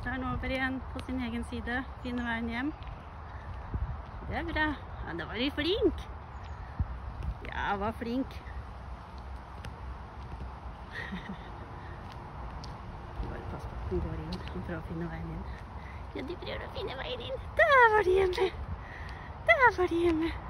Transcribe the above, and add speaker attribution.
Speaker 1: så er han over igjen på sin egen side. Finner veien hjem. Det er bra. Ja, da var du flink. Ja, var flink. Bare pass på at den går inn. Han prøver å finne veien inn. Ja, de prøver å finne veien inn. Der var de hjemme. Der var de hjemme.